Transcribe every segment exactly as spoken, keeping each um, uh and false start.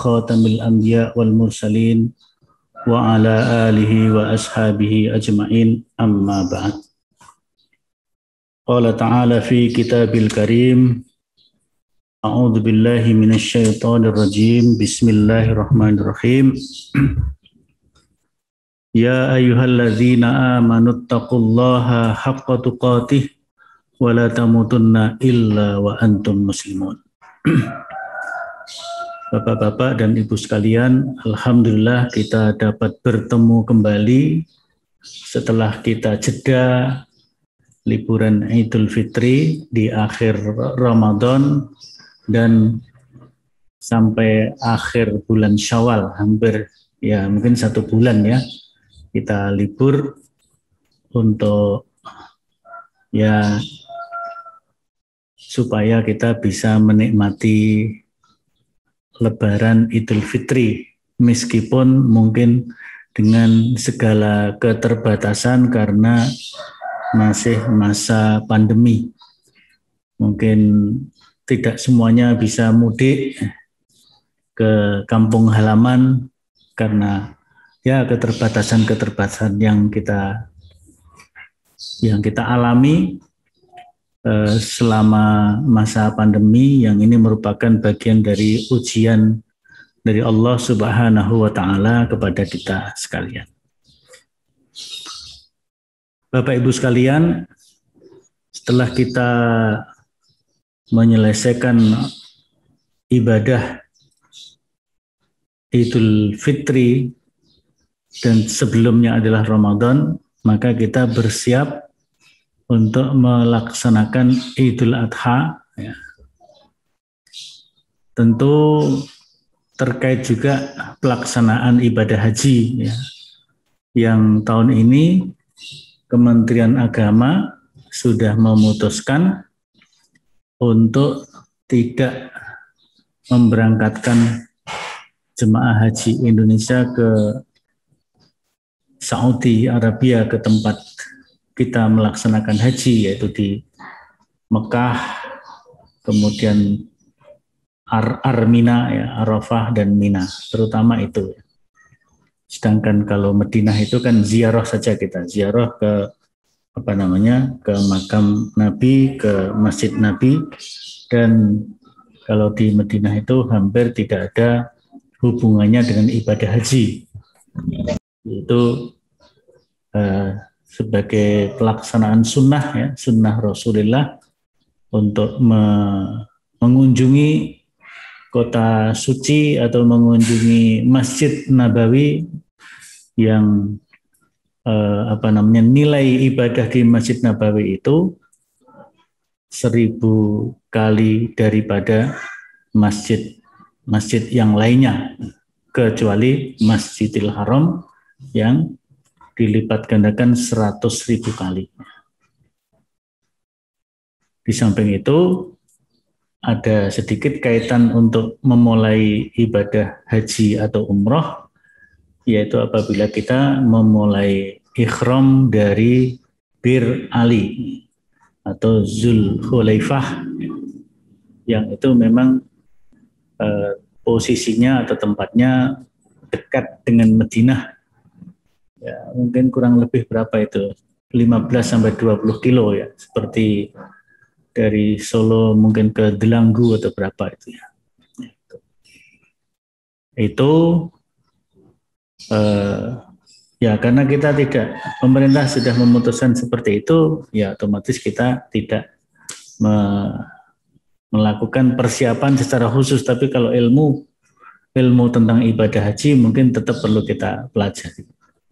khatamil anbiya wal mursalin wa ala alihi wa ashabihi ajma'in, amma ba'd. Qala ta'ala fi kitabil karim, a'udzu billahi minasy syaithanir rajim, bismillahirrahmanirrahim. Ya ayyuhalladzina amanu taqullaha haqqa tuqatih wa la tamutunna illa wa antum muslimun. Bapak-bapak dan ibu sekalian, alhamdulillah kita dapat bertemu kembali setelah kita jeda liburan Idul Fitri di akhir Ramadan dan sampai akhir bulan Syawal, hampir ya mungkin satu bulan ya kita libur untuk ya supaya kita bisa menikmati Lebaran Idul Fitri, meskipun mungkin dengan segala keterbatasan karena masih masa pandemi. Mungkin tidak semuanya bisa mudik ke kampung halaman karena ya keterbatasan-keterbatasan yang kita yang kita alami eh, selama masa pandemi, yang ini merupakan bagian dari ujian dari Allah Subhanahu wa Ta'ala kepada kita sekalian. Bapak Ibu sekalian, setelah kita menyelesaikan ibadah Idul Fitri dan sebelumnya adalah Ramadan, maka kita bersiap untuk melaksanakan Idul Adha. Ya. Tentu terkait juga pelaksanaan ibadah haji, ya, yang tahun ini Kementerian Agama sudah memutuskan untuk tidak memberangkatkan jemaah haji Indonesia ke Saudi Arabia, ke tempat kita melaksanakan haji, yaitu di Mekah, kemudian Ar Armina, ya, Arafah dan Mina, terutama itu. Sedangkan kalau Madinah itu kan ziarah saja, kita ziarah ke apa namanya ke makam Nabi, ke Masjid Nabi, dan kalau di Madinah itu hampir tidak ada hubungannya dengan ibadah haji. Itu eh, sebagai pelaksanaan sunnah, ya, sunnah Rasulullah untuk me mengunjungi kota suci atau mengunjungi Masjid Nabawi, yang eh, apa namanya nilai ibadah di Masjid Nabawi itu seribu kali daripada masjid masjid yang lainnya, kecuali Masjidil Haram yang dilipat gandakan seratus ribu kali. Di samping itu ada sedikit kaitan untuk memulai ibadah haji atau umroh, yaitu apabila kita memulai ikhram dari Bir Ali atau Zul Khulaifah, yang itu memang eh, posisinya atau tempatnya dekat dengan Madinah. Ya, mungkin kurang lebih berapa itu? lima belas sampai dua puluh kilo ya, seperti dari Solo mungkin ke Delanggu atau berapa itu ya. Itu eh, ya karena kita tidak, pemerintah sudah memutuskan seperti itu, ya otomatis kita tidak me, melakukan persiapan secara khusus. Tapi kalau ilmu ilmu tentang ibadah haji mungkin tetap perlu kita pelajari.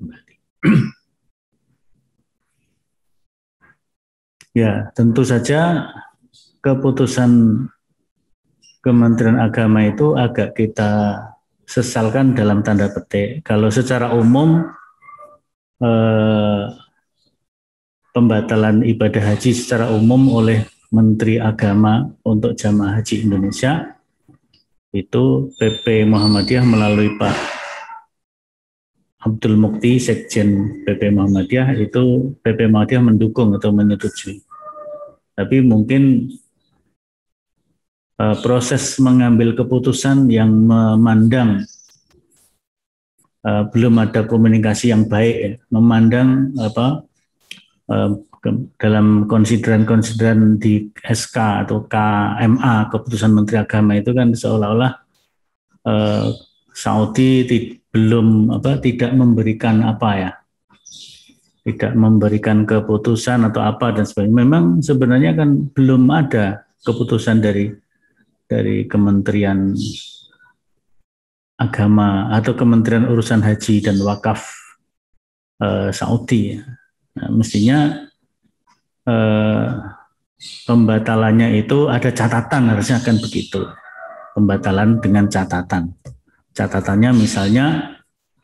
Ya, tentu saja keputusan Kementerian Agama itu agak kita sesalkan dalam tanda petik. Kalau secara umum eh, pembatalan ibadah haji secara umum oleh Menteri Agama untuk jamaah haji Indonesia itu P P Muhammadiyah melalui Pak Abdul Mukti, Sekjen P P Muhammadiyah, itu P P Muhammadiyah mendukung atau menyetujui. Tapi mungkin uh, proses mengambil keputusan yang memandang uh, belum ada komunikasi yang baik, ya. Memandang apa uh, ke, dalam konsideran-konsideran di S K atau K M A, keputusan Menteri Agama itu kan seolah-olah uh, Saudi belum apa tidak memberikan apa ya, tidak memberikan keputusan atau apa dan sebagainya. Memang sebenarnya kan belum ada keputusan dari dari Kementerian Agama atau Kementerian Urusan Haji dan Wakaf eh, Saudi. Nah, mestinya eh, pembatalannya itu ada catatan, harusnya akan begitu. Pembatalan dengan catatan. Catatannya misalnya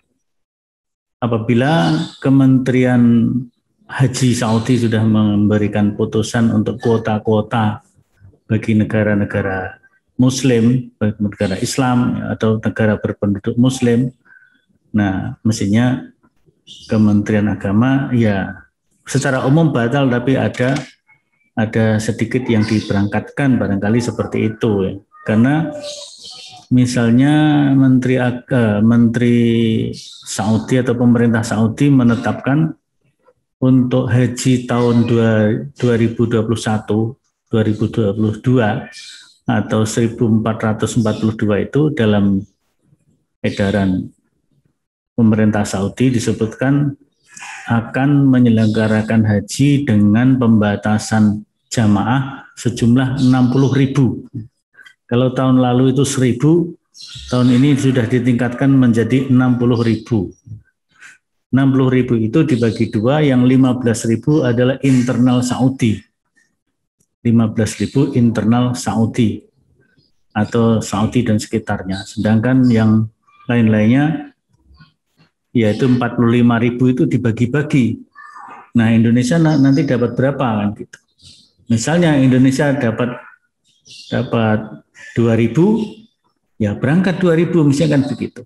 apabila Kementerian Haji Saudi sudah memberikan putusan untuk kuota-kuota bagi negara-negara Muslim, bagi negara Islam atau negara berpenduduk Muslim, nah mestinya Kementerian Agama ya secara umum batal, tapi ada ada sedikit yang diberangkatkan, barangkali seperti itu ya. Karena misalnya Menteri uh, Menteri Saudi atau pemerintah Saudi menetapkan untuk haji tahun dua ribu dua puluh satu dua ribu dua puluh dua atau seribu empat ratus empat puluh dua itu dalam edaran pemerintah Saudi disebutkan akan menyelenggarakan haji dengan pembatasan jamaah sejumlah enam puluh ribu. Kalau tahun lalu itu seribu, tahun ini sudah ditingkatkan menjadi enam puluh ribu. enam puluh ribu itu dibagi dua, yang lima belas ribu adalah internal Saudi. lima belas ribu internal Saudi atau Saudi dan sekitarnya. Sedangkan yang lain-lainnya yaitu empat puluh lima ribu itu dibagi-bagi. Nah, Indonesia nanti dapat berapa kan gitu. Misalnya Indonesia dapat dapat dua ribu, ya berangkat dua ribu, misalnya kan begitu.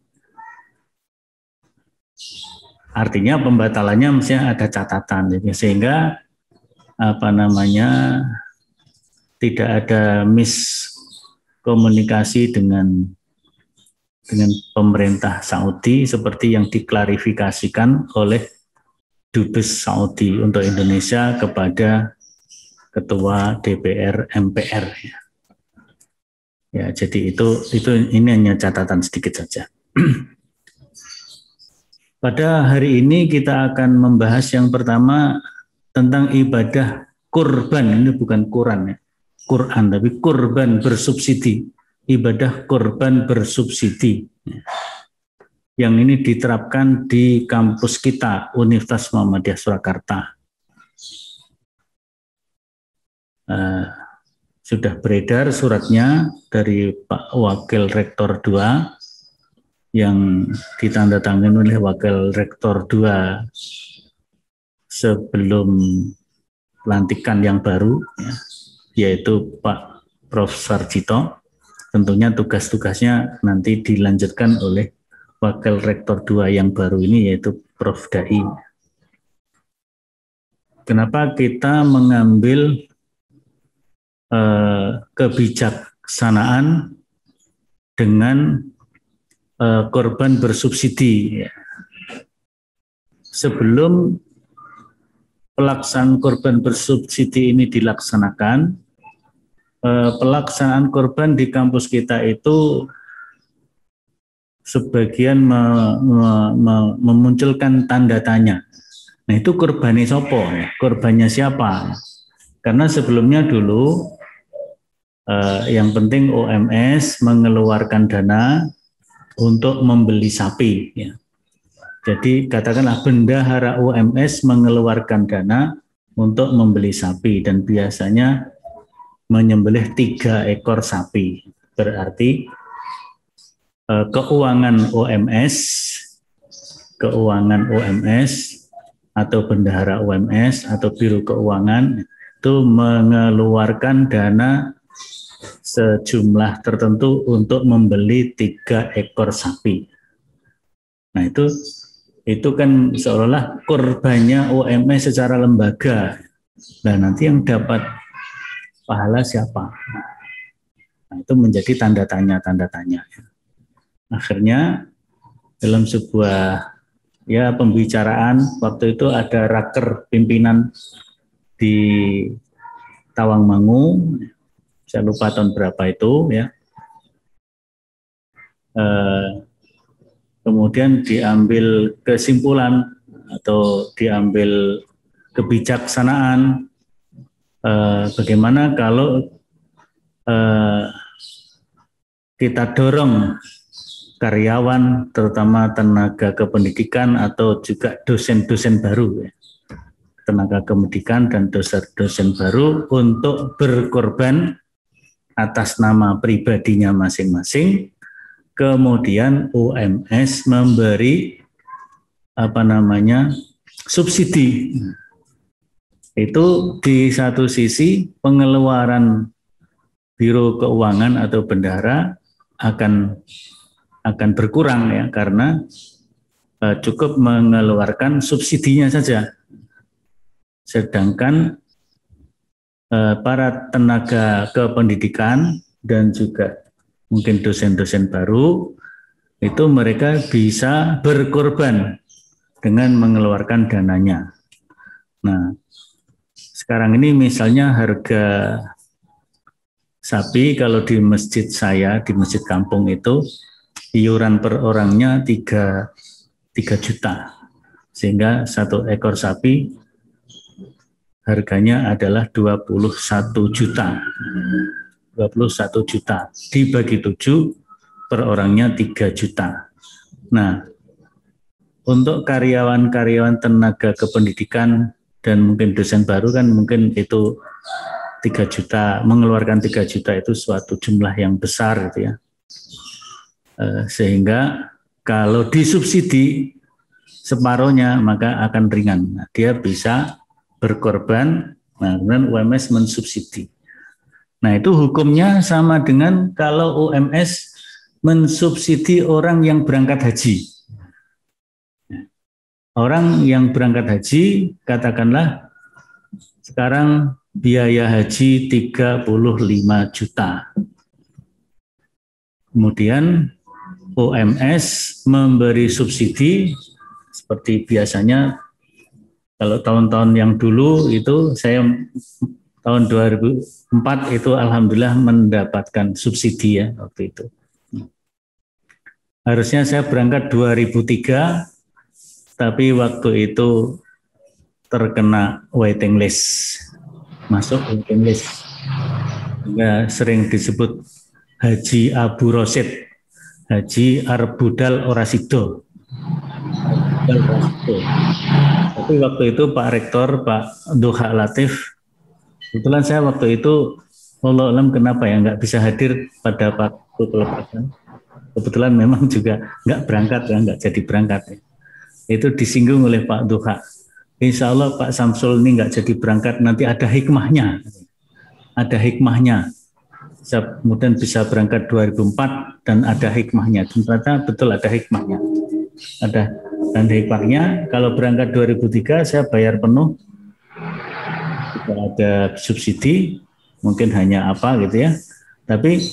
Artinya pembatalannya misalnya ada catatan, sehingga apa namanya tidak ada miskomunikasi dengan dengan pemerintah Saudi seperti yang diklarifikasikan oleh Dubes Saudi untuk Indonesia kepada Ketua D P R M P R. Ya. Ya, jadi itu itu ini hanya catatan sedikit saja. Pada hari ini kita akan membahas yang pertama tentang ibadah kurban. Ini bukan Quran ya, Quran, tapi kurban bersubsidi. Ibadah kurban bersubsidi. Yang ini diterapkan di kampus kita, Universitas Muhammadiyah Surakarta. Uh, sudah beredar suratnya dari Pak Wakil Rektor dua yang ditandatangani oleh Wakil Rektor dua sebelum pelantikan yang baru, ya, yaitu Pak Profesor Sarjito. Tentunya tugas-tugasnya nanti dilanjutkan oleh Wakil Rektor dua yang baru ini, yaitu Profesor Dai. Kenapa kita mengambil eh, kebijaksanaan dengan eh, korban bersubsidi? Sebelum pelaksanaan korban bersubsidi ini dilaksanakan, pelaksanaan korban di kampus kita itu sebagian me, me, me, memunculkan tanda tanya. Nah, itu korbannya sopo, ya? Korbannya siapa? Karena sebelumnya dulu eh, yang penting O M S mengeluarkan dana untuk membeli sapi. Ya. Jadi katakanlah bendahara O M S mengeluarkan dana untuk membeli sapi dan biasanya menyembelih tiga ekor sapi. Berarti eh, keuangan O M S, keuangan O M S atau bendahara O M S atau biro keuangan itu mengeluarkan dana sejumlah tertentu untuk membeli tiga ekor sapi. Nah itu itu kan seolah-olah korbannya O M S secara lembaga. Nah nanti yang dapat pahala siapa? Nah, itu menjadi tanda tanya, tanda tanya. Akhirnya dalam sebuah ya pembicaraan waktu itu ada raker pimpinan di Tawangmangu, saya lupa tahun berapa itu ya. Eh, kemudian diambil kesimpulan atau diambil kebijaksanaan eh, bagaimana kalau eh, kita dorong karyawan, terutama tenaga kependidikan atau juga dosen-dosen baru, ya. tenaga kependidikan dan dosen-dosen baru untuk berkorban atas nama pribadinya masing-masing. Kemudian U M S memberi apa namanya subsidi. Itu di satu sisi pengeluaran Biro Keuangan atau bendahara akan akan berkurang ya karena eh, cukup mengeluarkan subsidinya saja. Sedangkan eh, para tenaga kependidikan dan juga mungkin dosen-dosen baru itu mereka bisa berkorban dengan mengeluarkan dananya. Nah, sekarang ini misalnya harga sapi kalau di masjid saya, di masjid kampung itu iuran per orangnya tiga juta. Sehingga satu ekor sapi harganya adalah dua puluh satu juta. dua puluh satu juta dibagi tujuh per orangnya tiga juta. Nah, untuk karyawan-karyawan tenaga kependidikan dan mungkin dosen baru kan mungkin itu tiga juta, mengeluarkan tiga juta itu suatu jumlah yang besar gitu ya. Sehingga kalau disubsidi separuhnya maka akan ringan. Nah, dia bisa berkorban, nah kemudian U M S mensubsidi. Nah itu hukumnya sama dengan kalau U M S mensubsidi orang yang berangkat haji. Orang yang berangkat haji, katakanlah sekarang biaya haji tiga puluh lima juta. Kemudian U M S memberi subsidi seperti biasanya kalau tahun-tahun yang dulu itu saya tahun dua ribu empat itu alhamdulillah mendapatkan subsidi ya waktu itu. Harusnya saya berangkat dua ribu tiga tapi waktu itu terkena waiting list. Masuk waiting list. Sehingga sering disebut Haji Abu Rosid, Haji Arbudal Orasido. Arbudal Orasido. Tapi waktu itu Pak Rektor, Pak Duha Latif, kebetulan saya waktu itu, wallahu alam kenapa ya nggak bisa hadir pada waktu pelepasan. Kebetulan memang juga nggak berangkat ya, nggak jadi berangkat. Ya. Itu disinggung oleh Pak Duha. Insya Allah Pak Samsul ini nggak jadi berangkat, nanti ada hikmahnya. Ada hikmahnya. Saya kemudian bisa berangkat dua ribu empat dan ada hikmahnya. Ternyata betul ada hikmahnya. Ada dan hikmahnya kalau berangkat dua ribu tiga saya bayar penuh. Tidak ada subsidi, mungkin hanya apa gitu ya. Tapi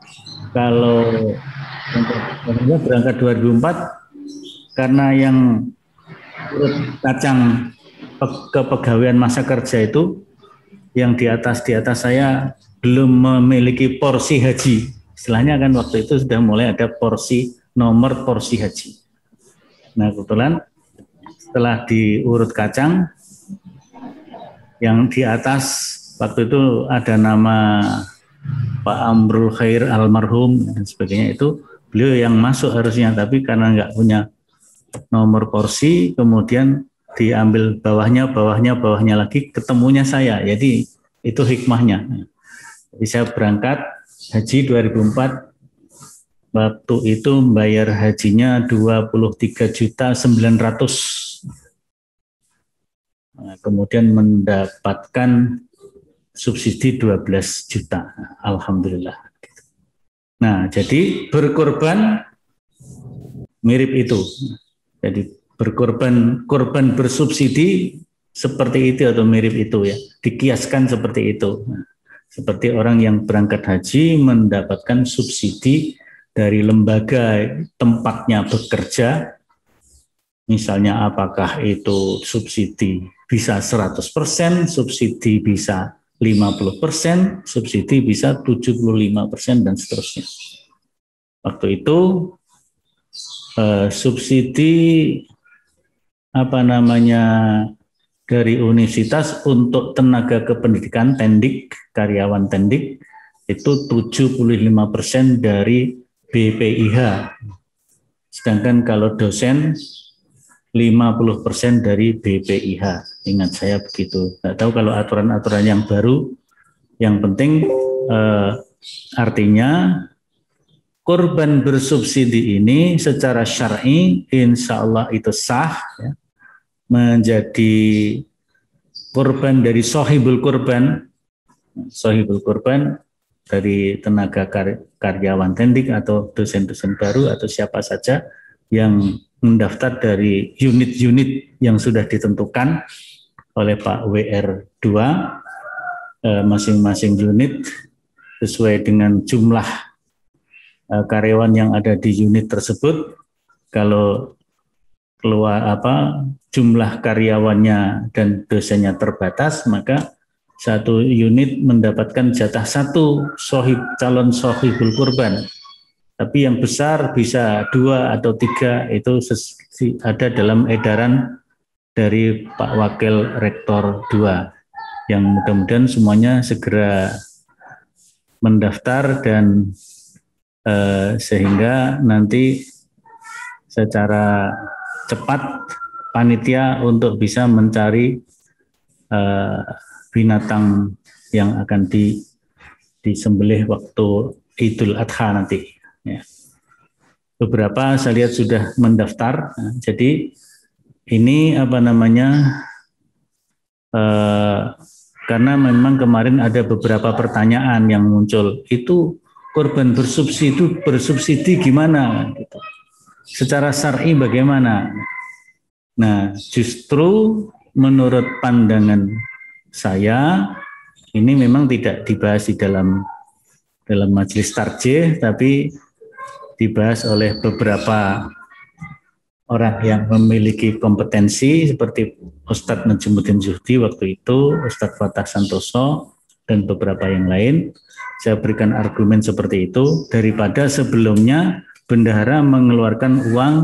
kalau untuk berangkat dua ribu empat karena yang urut kacang kepegawaian masa kerja itu yang di atas di atas saya belum memiliki porsi haji. Istilahnya kan waktu itu sudah mulai ada porsi nomor porsi haji. Nah kebetulan setelah diurut kacang yang di atas waktu itu ada nama Pak Amrul Khair almarhum dan sebagainya itu beliau yang masuk harusnya tapi karena nggak punya nomor porsi kemudian diambil bawahnya bawahnya bawahnya lagi ketemunya saya jadi itu hikmahnya. Jadi saya berangkat haji dua ribu empat waktu itu bayar hajinya dua puluh tiga juta sembilan ratus. Nah, kemudian mendapatkan subsidi dua belas juta. Alhamdulillah. Nah, jadi berkorban mirip itu. Jadi berkorban korban bersubsidi seperti itu atau mirip itu ya. Dikiaskan seperti itu. Nah, Seperti orang yang berangkat haji mendapatkan subsidi dari lembaga tempatnya bekerja, misalnya apakah itu subsidi bisa seratus persen, subsidi bisa lima puluh persen, subsidi bisa tujuh puluh lima persen, dan seterusnya. Waktu itu eh, subsidi apa namanya dari universitas untuk tenaga kependidikan tendik, karyawan tendik itu tujuh puluh lima persen dari B P I H. Sedangkan kalau dosen lima puluh persen dari B P I H. Ingat saya begitu. Nggak tahu kalau aturan-aturan yang baru. Yang penting eh, artinya korban bersubsidi ini secara syar'i insya Allah itu sah, ya, menjadi korban dari sohibul korban, sohibul korban dari tenaga karyawan tendik atau dosen-dosen baru atau siapa saja yang mendaftar dari unit-unit yang sudah ditentukan oleh Pak W R dua, masing-masing unit sesuai dengan jumlah karyawan yang ada di unit tersebut. Kalau keluar apa jumlah karyawannya dan dosennya terbatas, maka satu unit mendapatkan jatah satu sohib, calon sohibul kurban. Tapi yang besar bisa dua atau tiga, itu ada dalam edaran dari Pak Wakil Rektor dua, yang mudah-mudahan semuanya segera mendaftar dan eh, sehingga nanti secara cepat panitia untuk bisa mencari eh, binatang yang akan di, disembelih waktu Idul Adha nanti. Ya. Beberapa saya lihat sudah mendaftar. Nah, jadi ini apa namanya? Eh, karena memang kemarin ada beberapa pertanyaan yang muncul. Itu korban bersubsidi itu bersubsidi gimana? Gitu. Secara syar'i bagaimana? Nah, justru menurut pandangan saya ini memang tidak dibahas di dalam dalam majelis tarjih, tapi dibahas oleh beberapa orang yang memiliki kompetensi seperti Ustadz Najmuddin Zuhdi waktu itu, Ustadz Fatah Santoso, dan beberapa yang lain. Saya berikan argumen seperti itu daripada sebelumnya bendahara mengeluarkan uang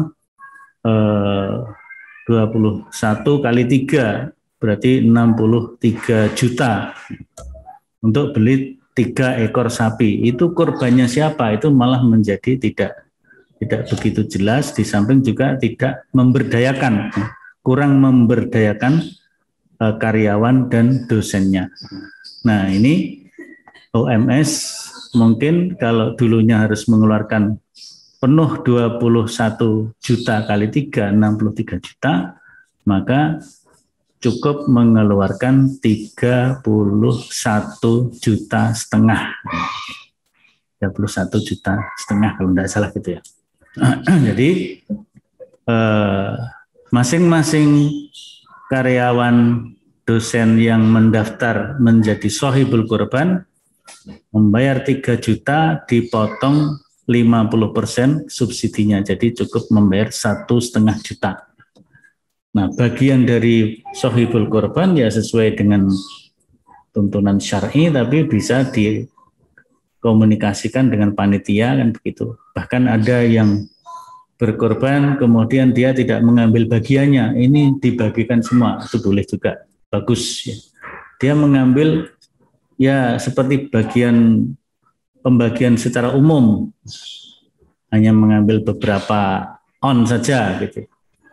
eh, dua puluh satu kali tiga, berarti enam puluh tiga juta untuk beli tiga ekor sapi. Itu korbannya siapa? Itu malah menjadi tidak tidak begitu jelas, di samping juga tidak memberdayakan, kurang memberdayakan eh, karyawan dan dosennya. Nah, ini O M S mungkin kalau dulunya harus mengeluarkan penuh dua puluh satu juta kali tiga, enam puluh tiga juta, maka cukup mengeluarkan tiga puluh satu juta setengah. tiga puluh satu juta setengah kalau tidak salah gitu ya. Jadi eh, masing-masing karyawan dosen yang mendaftar menjadi sohibul kurban membayar tiga juta dipotong lima puluh persen subsidinya, jadi cukup membayar satu setengah juta. Nah, bagian dari sohibul kurban ya sesuai dengan tuntunan syar'i, tapi bisa dikomunikasikan dengan panitia kan begitu. Bahkan ada yang berkorban kemudian dia tidak mengambil bagiannya, ini dibagikan semua, itu boleh juga, bagus. Ya. Dia mengambil ya seperti bagian pembagian secara umum, hanya mengambil beberapa on saja gitu.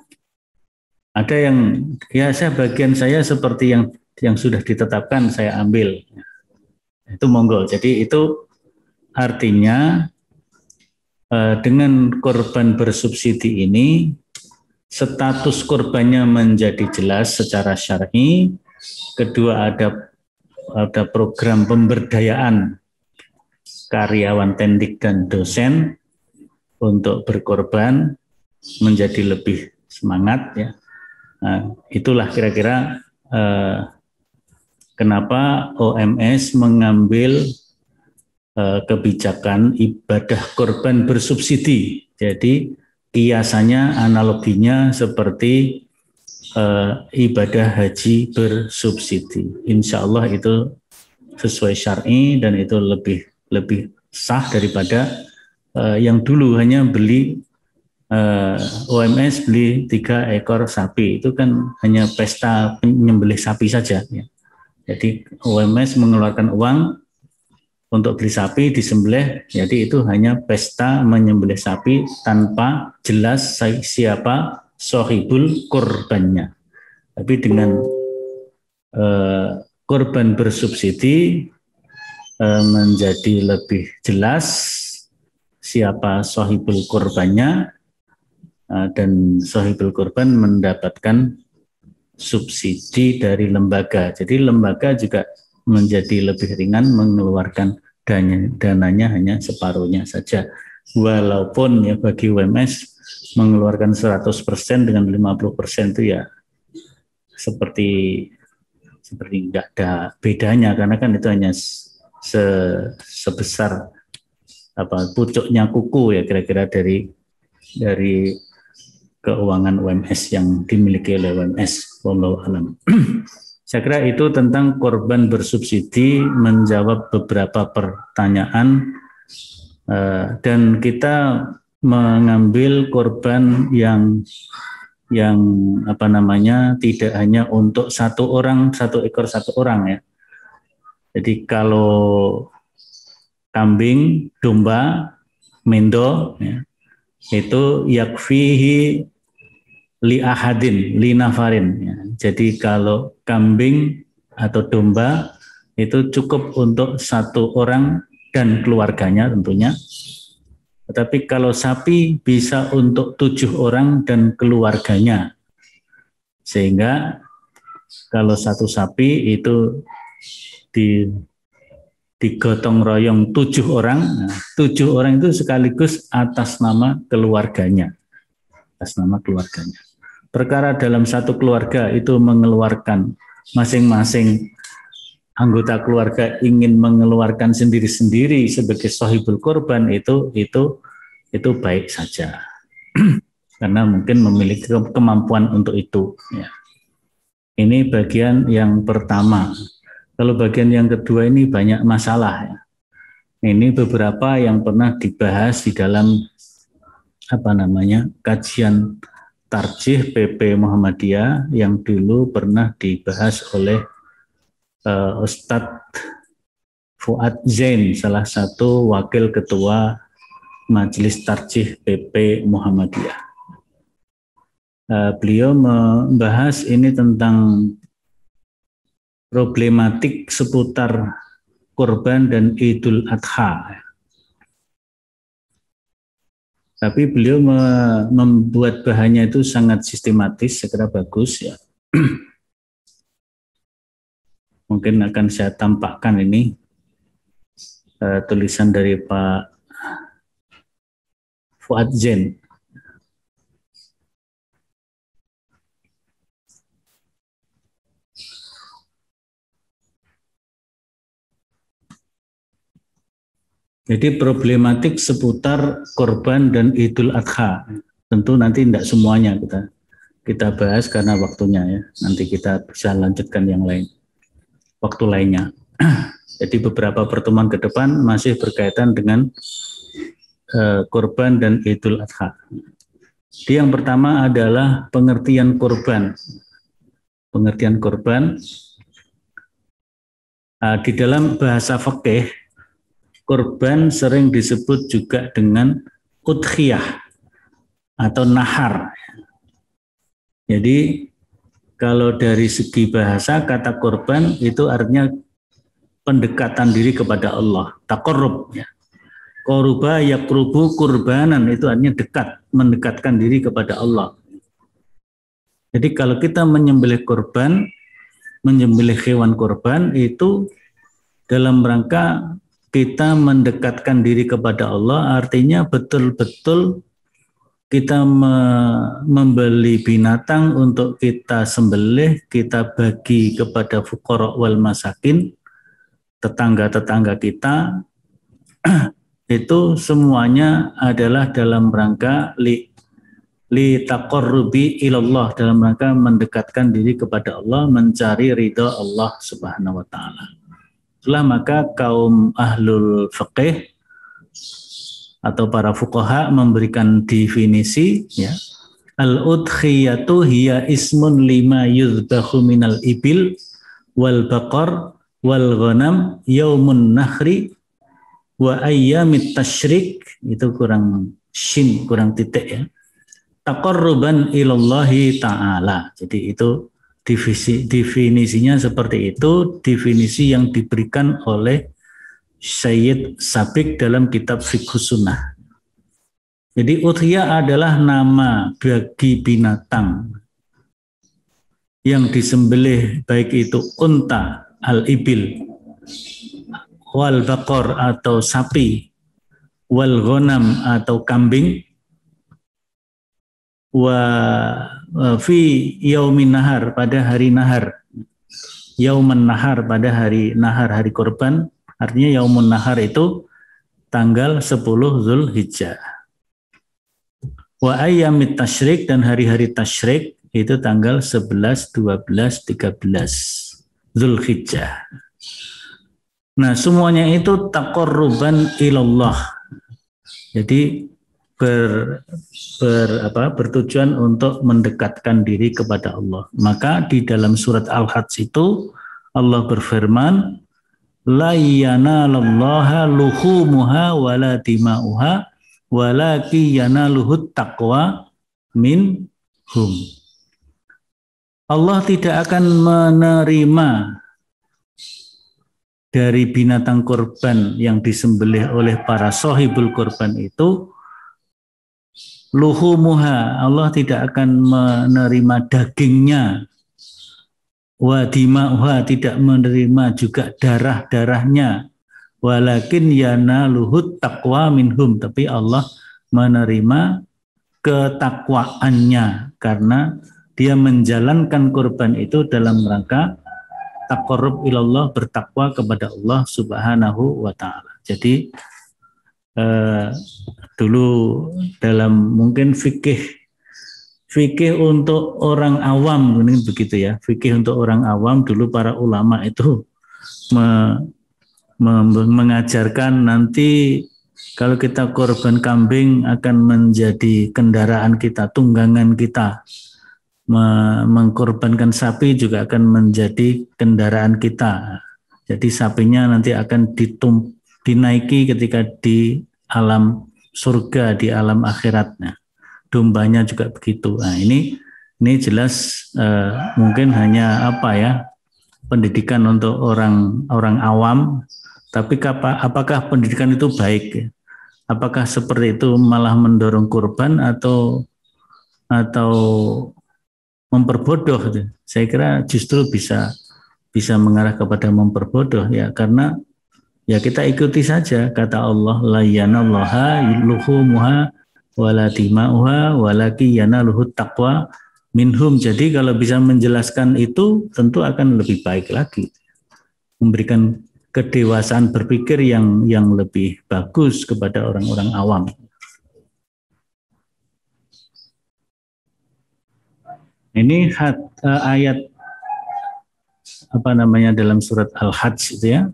Ada yang ya saya bagian saya seperti yang yang sudah ditetapkan saya ambil, itu monggo. Jadi itu artinya eh, dengan korban bersubsidi ini status korbannya menjadi jelas secara syar'i. Kedua, ada ada program pemberdayaan karyawan tendik dan dosen untuk berkorban menjadi lebih semangat ya. Nah, itulah kira-kira eh, kenapa O M S mengambil uh, kebijakan ibadah kurban bersubsidi. Jadi kiasannya, analoginya seperti uh, ibadah haji bersubsidi. Insya Allah itu sesuai syar'i dan itu lebih lebih sah daripada uh, yang dulu hanya beli uh, O M S beli tiga ekor sapi, itu kan hanya pesta menyembelih sapi saja. Ya. Jadi O M S mengeluarkan uang untuk beli sapi disembelih, jadi itu hanya pesta menyembelih sapi tanpa jelas siapa sohibul kurbannya. Tapi dengan uh, kurban bersubsidi uh, menjadi lebih jelas siapa sohibul kurbannya, uh, dan sohibul kurban mendapatkan subsidi dari lembaga. Jadi lembaga juga menjadi lebih ringan mengeluarkan dananya, dananya hanya separuhnya saja. Walaupun ya bagi U M S mengeluarkan seratus persen dengan lima puluh persen itu ya seperti seperti tidak ada bedanya, karena kan itu hanya se, sebesar apa pucuknya kuku ya kira-kira dari dari keuangan U M S yang dimiliki oleh U M S. Wallahu a'lam. Saya kira itu tentang korban bersubsidi, menjawab beberapa pertanyaan, dan kita mengambil korban yang yang apa namanya tidak hanya untuk satu orang, satu ekor satu orang ya. Jadi kalau kambing, domba, mendo ya, itu yakfihi li ahadin, li nafarin. Ya. Jadi kalau kambing atau domba itu cukup untuk satu orang dan keluarganya tentunya. Tetapi kalau sapi bisa untuk tujuh orang dan keluarganya. Sehingga kalau satu sapi itu di digotong royong tujuh orang, nah, tujuh orang itu sekaligus atas nama keluarganya. Atas nama keluarganya. Perkara dalam satu keluarga itu mengeluarkan masing-masing anggota keluarga ingin mengeluarkan sendiri-sendiri sebagai sahibul korban, itu itu itu baik saja karena mungkin memiliki kemampuan untuk itu. Ya. Ini bagian yang pertama. Kalau bagian yang kedua ini banyak masalah. Ya. Ini beberapa yang pernah dibahas di dalam apa namanya kajian Tarjih P P Muhammadiyah yang dulu pernah dibahas oleh uh, Ustadz Fuad Zain, salah satu wakil ketua Majelis Tarjih P P Muhammadiyah. Uh, beliau membahas ini tentang problematik seputar kurban dan Idul Adha. Tapi beliau membuat bahannya itu sangat sistematis, saya kira bagus ya. Mungkin akan saya tampakkan ini uh, tulisan dari Pak Fuad Zain. Jadi problematik seputar korban dan Idul Adha. Tentu nanti tidak semuanya kita kita bahas karena waktunya ya. Nanti kita bisa lanjutkan yang lain waktu lainnya. Jadi beberapa pertemuan ke depan masih berkaitan dengan uh, korban dan Idul Adha. Jadi yang pertama adalah pengertian korban. Pengertian korban uh, di dalam bahasa fikih, korban sering disebut juga dengan udhiyah atau nahar. Jadi kalau dari segi bahasa kata korban itu artinya pendekatan diri kepada Allah, taqarrub ya. Qoruba yaqrubu kurbanan itu artinya dekat, mendekatkan diri kepada Allah. Jadi kalau kita menyembelih korban, menyembelih hewan korban itu dalam rangka kita mendekatkan diri kepada Allah, artinya betul-betul kita me- membeli binatang untuk kita sembelih, kita bagi kepada fuqara wal masakin, tetangga-tetangga kita, itu semuanya adalah dalam rangka li li taqarrubi ilallah, dalam rangka mendekatkan diri kepada Allah, mencari ridha Allah Subhanahu wa taala. Itulah maka kaum ahlul fiqih atau para fuqaha memberikan definisi, ya. Al-udhiyatu hiya ismun lima yuzbahu minal ibil wal baqar wal ghanam yaumun nahri wa ayyamit tasyrik, itu kurang shin, kurang titik ya. Taqarruban ilallahi ta'ala. Jadi itu definisi, definisinya seperti itu, definisi yang diberikan oleh Sayyid Sabiq dalam kitab Fiqhus Sunnah. Jadi udhiyah adalah nama bagi binatang yang disembelih, baik itu unta, al-ibil, wal baqar atau sapi, wal ghanam atau kambing, wa fi yaumin nahar, pada hari nahar, yauman nahar, pada hari nahar, hari korban. Artinya yaumun nahar itu tanggal sepuluh Zulhijjah. Wa ayyamit tasyrik, dan hari-hari tasyrik itu tanggal sebelas, dua belas, tiga belas Zulhijjah. Nah, semuanya itu taqarruban ilallah. Jadi ber, ber apa bertujuan untuk mendekatkan diri kepada Allah. Maka di dalam surat Al-Hajj itu Allah berfirman, la yanalallaha luhumuha wala dima'uha walaki yanaluhut taqwa minhum. Allah tidak akan menerima dari binatang kurban yang disembelih oleh para sahibul kurban itu luhumuha, Allah tidak akan menerima dagingnya, wa dima'uha, tidak menerima juga darah-darahnya, walakin yanaluhut taqwa minhum, tapi Allah menerima ketakwaannya karena dia menjalankan kurban itu dalam rangka taqarrub ilallah, bertakwa kepada Allah Subhanahu wa taala. Jadi eh, dulu dalam mungkin fikih fikih untuk orang awam, ini begitu ya. Fikih untuk orang awam dulu para ulama itu me, me, mengajarkan nanti kalau kita korban kambing akan menjadi kendaraan kita, tunggangan kita. Mengkorbankan sapi juga akan menjadi kendaraan kita. Jadi sapinya nanti akan ditum, dinaiki ketika di alam surga, di alam akhiratnya. Dombanya juga begitu. Nah, ini ini jelas eh, mungkin hanya apa ya, pendidikan untuk orang orang awam. Tapi apakah pendidikan itu baik? Apakah seperti itu malah mendorong kurban atau atau memperbodoh? Saya kira justru bisa bisa mengarah kepada memperbodoh ya, karena ya kita ikuti saja kata Allah, la yanallaha luhumuha wala dima'uha walaki yanaluhut taqwa minhum. Jadi kalau bisa menjelaskan itu tentu akan lebih baik lagi, memberikan kedewasaan berpikir yang yang lebih bagus kepada orang-orang awam. Ini hat, uh, ayat apa namanya dalam surat Al-Hajj itu ya,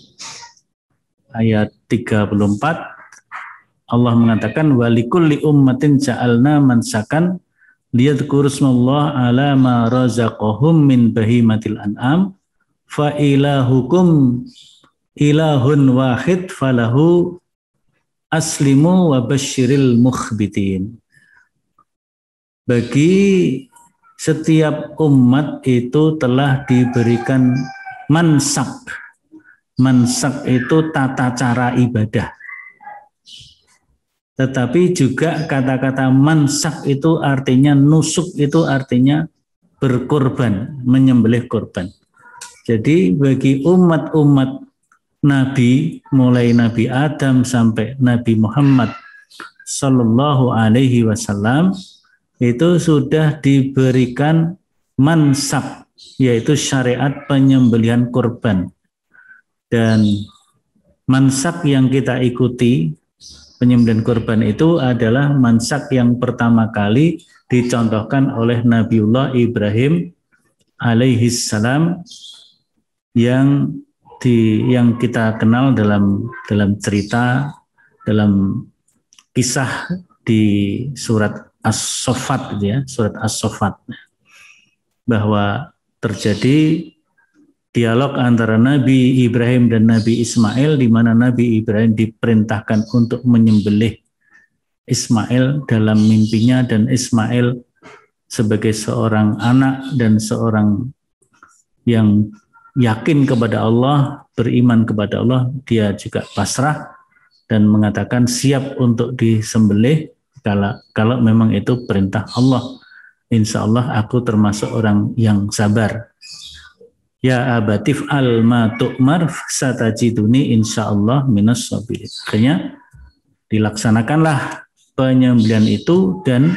ayat tiga puluh empat, Allah mengatakan walikulli ummatin ja'alna mansakan liyadhkurusmallaha ala ma razaqahum min bahimatil an'am fa ilahukum ilahun wahid falahu aslimu wa basyiril mukhbitin. Bagi setiap umat itu telah diberikan mansak. Mansak itu tata cara ibadah. Tetapi juga kata-kata mansak itu artinya nusuk, itu artinya berkorban, menyembelih korban. Jadi bagi umat-umat Nabi, mulai Nabi Adam sampai Nabi Muhammad Sallallahu Alaihi Wasallam itu sudah diberikan mansab, yaitu syariat penyembelihan kurban. Dan mansab yang kita ikuti penyembelihan kurban itu adalah mansab yang pertama kali dicontohkan oleh Nabiullah Ibrahim alaihi salam, yang di yang kita kenal dalam dalam cerita, dalam kisah di surat As-Saffat, ya, surat As-Saffat, bahwa terjadi dialog antara Nabi Ibrahim dan Nabi Ismail, di mana Nabi Ibrahim diperintahkan untuk menyembelih Ismail dalam mimpinya, dan Ismail sebagai seorang anak dan seorang yang yakin kepada Allah, beriman kepada Allah, dia juga pasrah dan mengatakan siap untuk disembelih kalau kalau memang itu perintah Allah. Insya Allah aku termasuk orang yang sabar. Ya abatif al ma tu'mar satajiduni insyaallah minas sabirin. Akhirnya dilaksanakanlah penyembelihan itu, dan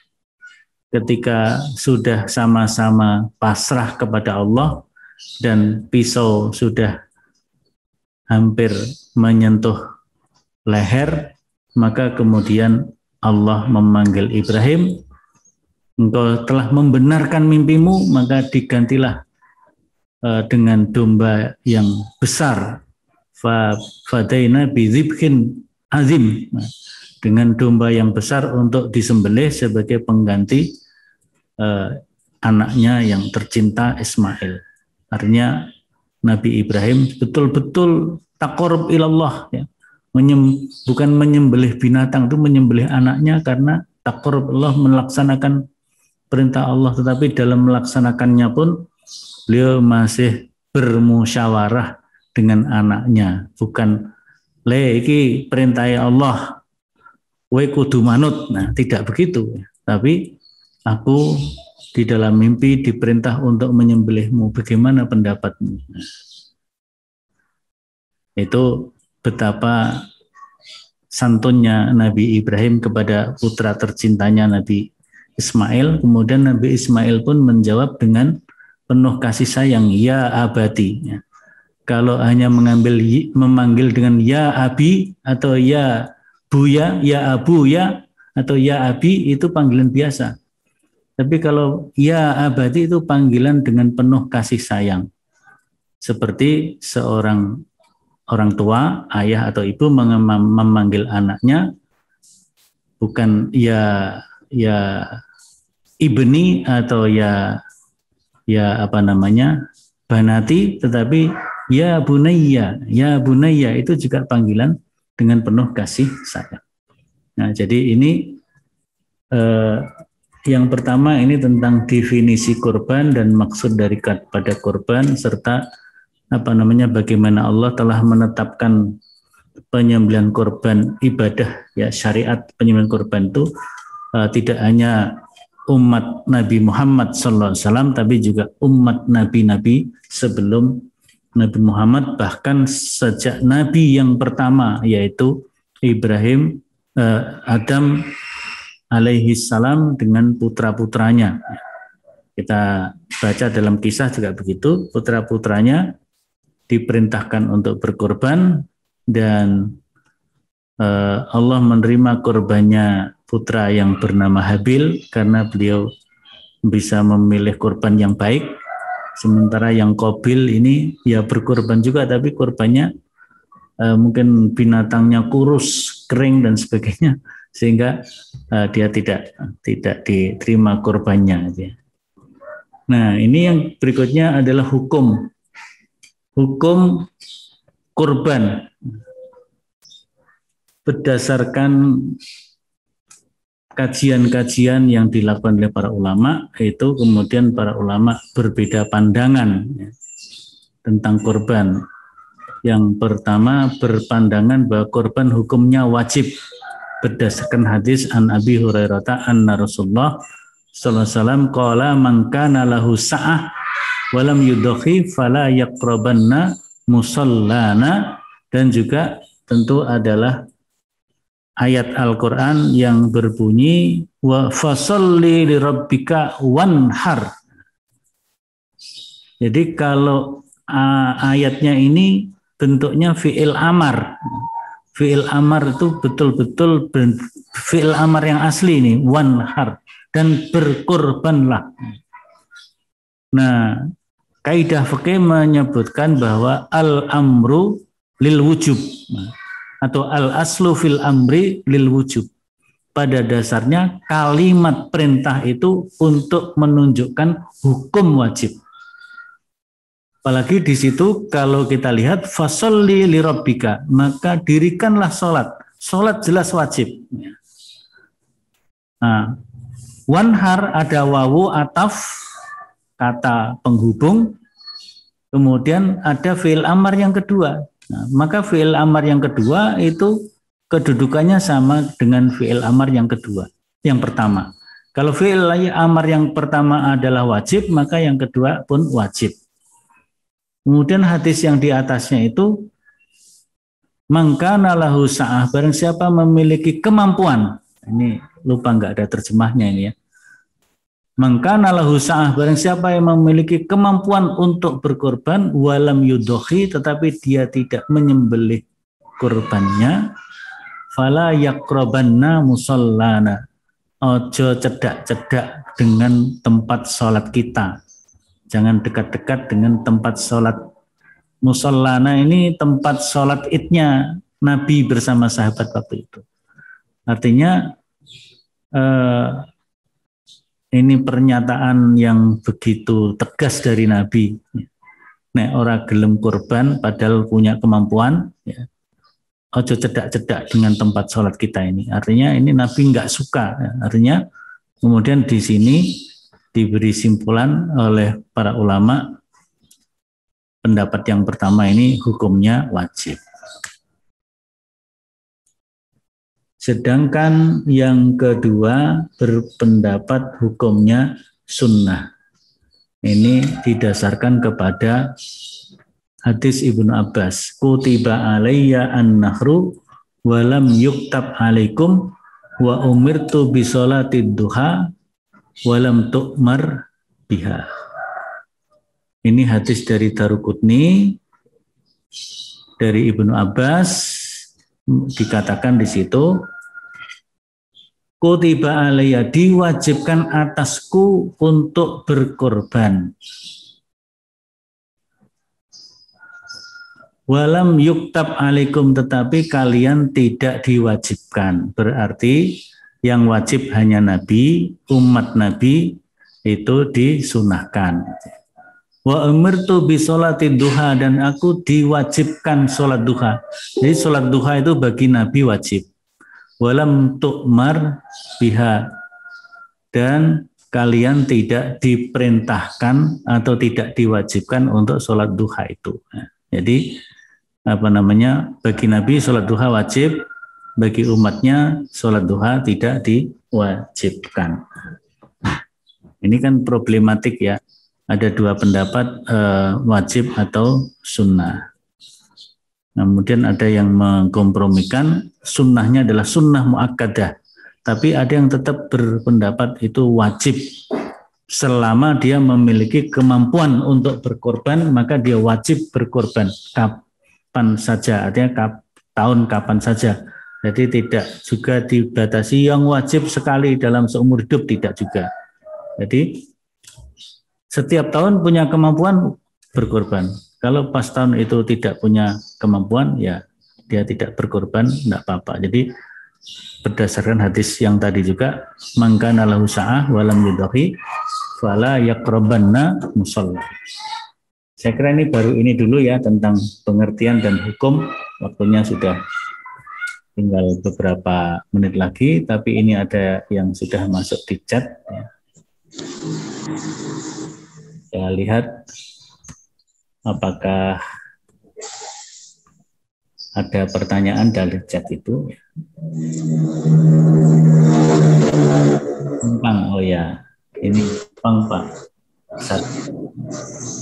ketika sudah sama-sama pasrah kepada Allah dan pisau sudah hampir menyentuh leher, maka kemudian Allah memanggil Ibrahim, engkau telah membenarkan mimpimu, maka digantilah uh, dengan domba yang besar, fa fadaina bidzibhin azim, nah, dengan domba yang besar untuk disembelih sebagai pengganti uh, anaknya yang tercinta Ismail. Artinya Nabi Ibrahim betul-betul taqarrub ilallah, ya. Menyem, bukan menyembelih binatang, itu menyembelih anaknya karena taqarrub Allah, melaksanakan perintah Allah, tetapi dalam melaksanakannya pun beliau masih bermusyawarah dengan anaknya, bukan le iki perintah Allah we kudu manut. Nah, tidak begitu, tapi aku di dalam mimpi diperintah untuk menyembelihmu, bagaimana pendapatmu? Nah, itu betapa santunnya Nabi Ibrahim kepada putra tercintanya Nabi Ismail. Kemudian Nabi Ismail pun menjawab dengan penuh kasih sayang, ya abati. Ya. Kalau hanya mengambil memanggil dengan ya abi atau ya buya, ya abu ya atau ya abi, itu panggilan biasa. Tapi kalau ya abati itu panggilan dengan penuh kasih sayang. Seperti seorang orang tua, ayah atau ibu memanggil anaknya bukan ya ya ibni atau ya ya apa namanya banati, tetapi ya bunayya, ya bunayya, itu juga panggilan dengan penuh kasih sayang. Nah, jadi ini eh, yang pertama ini tentang definisi kurban dan maksud dari pada kurban, serta apa namanya bagaimana Allah telah menetapkan penyembelihan kurban ibadah, ya, syariat penyembelihan kurban itu uh, tidak hanya umat Nabi Muhammad shallallahu alaihi wasallam, tapi juga umat nabi-nabi sebelum Nabi Muhammad, bahkan sejak Nabi yang pertama yaitu Ibrahim, uh, Adam alaihi salam dengan putra-putranya. Kita baca dalam kisah juga begitu, putra-putranya diperintahkan untuk berkorban, dan uh, Allah menerima korbannya putra yang bernama Habil karena beliau bisa memilih korban yang baik. Sementara yang Qabil ini ya berkorban juga, tapi korbannya uh, mungkin binatangnya kurus, kering dan sebagainya, sehingga uh, dia tidak tidak diterima korbannya. Nah, ini yang berikutnya adalah hukum Hukum kurban berdasarkan kajian-kajian yang dilakukan oleh para ulama, itu kemudian para ulama berbeda pandangan, ya, tentang kurban. Yang pertama berpandangan bahwa kurban hukumnya wajib berdasarkan hadis an Abi Hurairah anna Rasulullah sallallahu alaihi wasallam qala man kana lahu sa'ah walam yudhi fala yaqrabanna musallana, dan juga tentu adalah ayat Al-Quran yang berbunyi wa fasolli li rabbika wanhar. Jadi kalau uh, ayatnya ini bentuknya fi'il amar. Fi'il amar itu betul-betul fi'il amar yang asli ini, wanhar, dan berkorbanlah. Nah, kaidah fikih menyebutkan bahwa al-amru lil wujub atau al-aslu fil amri lil wujub. Pada dasarnya kalimat perintah itu untuk menunjukkan hukum wajib. Apalagi di situ kalau kita lihat fasolli li rabbika, maka dirikanlah sholat. Sholat jelas wajib. Nah, wanhar ada wawu ataf kata penghubung, kemudian ada fi'il amar yang kedua. Nah, maka fi'il amar yang kedua itu kedudukannya sama dengan fi'il amar yang kedua, yang pertama. Kalau fi'il amar yang pertama adalah wajib, maka yang kedua pun wajib. Kemudian hadis yang di atasnya itu mangkana lahu sa'ah, barang siapa memiliki kemampuan. Ini lupa nggak ada terjemahnya ini ya. Mangkana lahu sa'ah, barang siapa yang memiliki kemampuan untuk berkorban walam yudhi, tetapi dia tidak menyembelih kurbannya, fala yaqrabanna musallana. Ojo cedak-cedak dengan tempat sholat kita. Jangan dekat-dekat dengan tempat sholat. Musallana ini tempat sholat idnya Nabi bersama sahabat waktu itu. Artinya eh, ini pernyataan yang begitu tegas dari Nabi. Nek ora gelem kurban padahal punya kemampuan, ya, ojo cedak-cedak dengan tempat sholat kita ini. Artinya ini Nabi nggak suka. Ya. Artinya kemudian di sini diberi simpulan oleh para ulama, pendapat yang pertama ini hukumnya wajib. Sedangkan yang kedua berpendapat hukumnya sunnah. Ini didasarkan kepada hadis Ibnu Abbas, kutiba alayya an-nahru walam yuktab alaikum wa umirtu bi sholatid duha walam tu'mar biha. Ini hadis dari Daruqutni dari Ibnu Abbas, dikatakan di situ kutiba alayya, diwajibkan atasku untuk berkorban. Walam yuktab alaikum, tetapi kalian tidak diwajibkan. Berarti yang wajib hanya Nabi, umat Nabi itu disunahkan. Wa umirtu bi sholati duha, dan aku diwajibkan sholat duha. Jadi sholat duha itu bagi Nabi wajib. Walam tu'mar biha, dan kalian tidak diperintahkan atau tidak diwajibkan untuk sholat duha itu. Nah, jadi apa namanya, bagi Nabi sholat duha wajib, bagi umatnya sholat duha tidak diwajibkan. Ini kan problematik ya, ada dua pendapat eh, wajib atau sunnah. Kemudian ada yang mengkompromikan sunnahnya adalah sunnah muakkadah, tapi ada yang tetap berpendapat itu wajib. Selama dia memiliki kemampuan untuk berkorban, maka dia wajib berkorban kapan saja, artinya kap, tahun kapan saja. Jadi tidak juga dibatasi yang wajib sekali dalam seumur hidup, tidak juga. Jadi setiap tahun punya kemampuan berkorban. Kalau pas tahun itu tidak punya kemampuan, ya dia tidak berkorban, tidak apa-apa. Jadi berdasarkan hadis yang tadi juga, mangkana lahu sa'ah walam yudhi fala yaqrabanna musalla. Saya kira ini baru ini dulu ya tentang pengertian dan hukum. Waktunya sudah tinggal beberapa menit lagi, tapi ini ada yang sudah masuk di chat. Ya. Saya lihat apakah ada pertanyaan dari chat itu. Bang, oh ya, ini Bang Pak. Satu.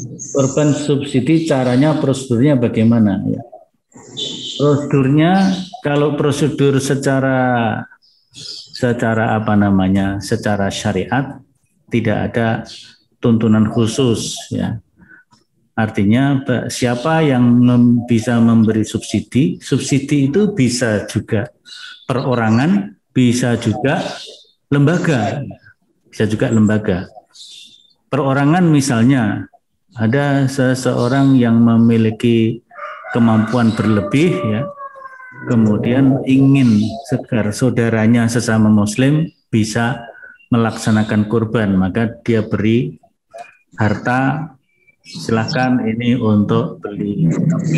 Korban subsidi caranya, prosedurnya bagaimana? Ya. Prosedurnya kalau prosedur secara secara apa namanya, secara syariat tidak ada tuntunan khusus ya. Artinya siapa yang mem, bisa memberi subsidi, subsidi itu bisa juga perorangan, bisa juga lembaga, bisa juga lembaga. Perorangan misalnya ada seseorang yang memiliki kemampuan berlebih ya, kemudian ingin segar saudaranya sesama muslim bisa melaksanakan kurban, maka dia beri harta, silakan ini untuk beli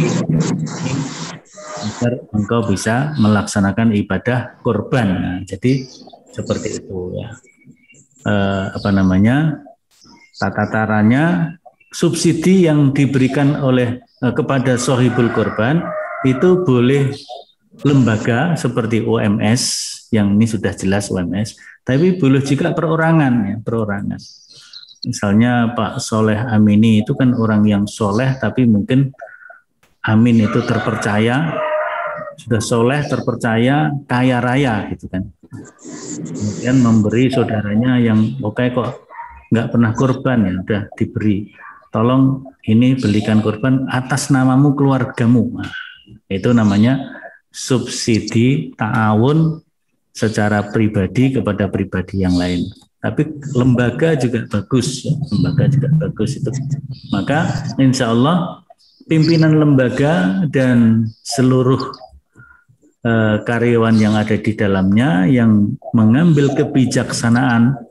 agar engkau bisa melaksanakan ibadah kurban. Nah, jadi seperti itu ya. Eh, apa namanya? Tata caranya, subsidi yang diberikan oleh eh, kepada sohibul kurban itu boleh lembaga seperti U M S, yang ini sudah jelas U M S, tapi boleh juga perorangan ya, perorangan. Misalnya Pak Soleh Amini itu kan orang yang soleh, tapi mungkin Amin itu terpercaya, sudah soleh, terpercaya, kaya raya gitu kan. Kemudian memberi saudaranya yang oke okay kok nggak pernah kurban ya, udah diberi. Tolong ini belikan kurban atas namamu keluargamu. Nah, itu namanya subsidi ta'awun secara pribadi kepada pribadi yang lain. Tapi lembaga juga bagus, ya. Lembaga juga bagus itu. Maka insya Allah pimpinan lembaga dan seluruh uh, karyawan yang ada di dalamnya yang mengambil kebijaksanaan,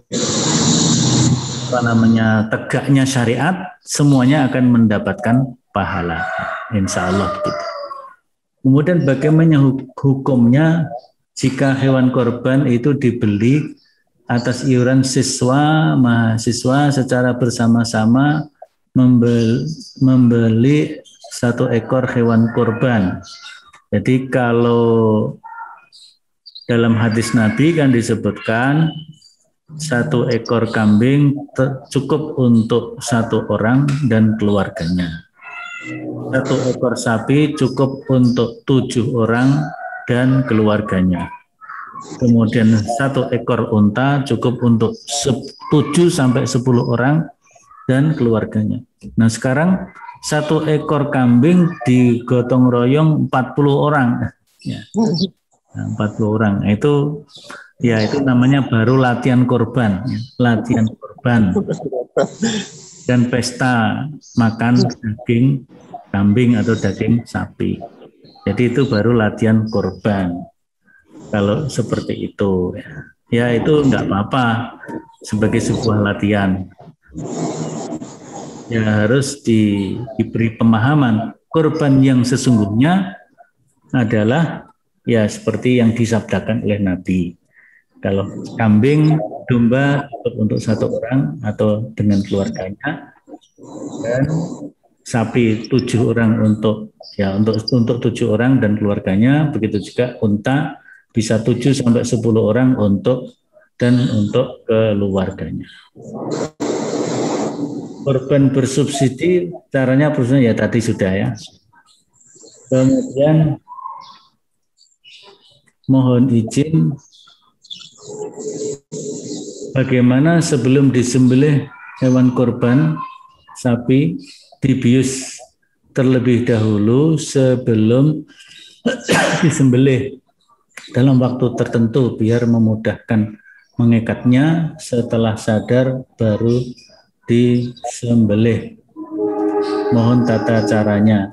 apa namanya, tegaknya syariat, semuanya akan mendapatkan pahala, insya Allah gitu. Kemudian bagaimana hukumnya jika hewan korban itu dibeli atas iuran siswa mahasiswa secara bersama-sama membeli, membeli satu ekor hewan korban. Jadi kalau dalam hadis Nabi kan disebutkan satu ekor kambing cukup untuk satu orang dan keluarganya. Satu ekor sapi cukup untuk tujuh orang dan keluarganya. Kemudian satu ekor unta cukup untuk tujuh sampai sepuluh orang dan keluarganya. Nah sekarang satu ekor kambing digotong royong empat puluh orang. Ya. Nah, empat puluh orang. Itu ya itu namanya baru latihan korban. Ya. Latihan korban. Dan pesta makan daging kambing atau daging sapi. Jadi itu baru latihan korban. Kalau seperti itu, ya itu enggak apa-apa sebagai sebuah latihan. Ya harus di, diberi pemahaman korban yang sesungguhnya adalah ya seperti yang disabdakan oleh Nabi. Kalau kambing, domba untuk satu orang atau dengan keluarganya, dan sapi tujuh orang untuk ya untuk untuk tujuh orang dan keluarganya, begitu juga unta bisa tujuh sampai sepuluh orang untuk dan untuk keluarganya. Korban bersubsidi caranya prosesnya ya tadi sudah ya. Kemudian mohon izin, bagaimana sebelum disembelih hewan korban sapi dibius terlebih dahulu sebelum disembelih dalam waktu tertentu biar memudahkan mengikatnya, setelah sadar baru disembelih. Mohon tata caranya.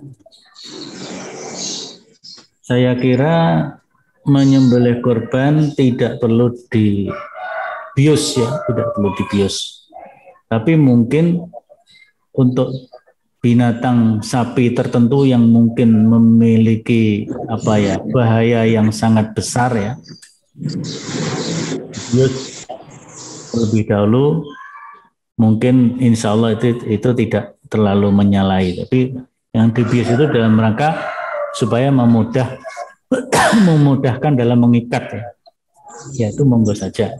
Saya kira menyembelih korban tidak perlu dibius ya, tidak perlu dibius. Tapi mungkin untuk binatang sapi tertentu yang mungkin memiliki apa ya bahaya yang sangat besar ya, bius terlebih dahulu, mungkin insya Allah itu itu tidak terlalu menyalahi. Tapi yang dibius itu dalam rangka supaya memudah memudahkan dalam mengikat ya, ya itu monggo saja.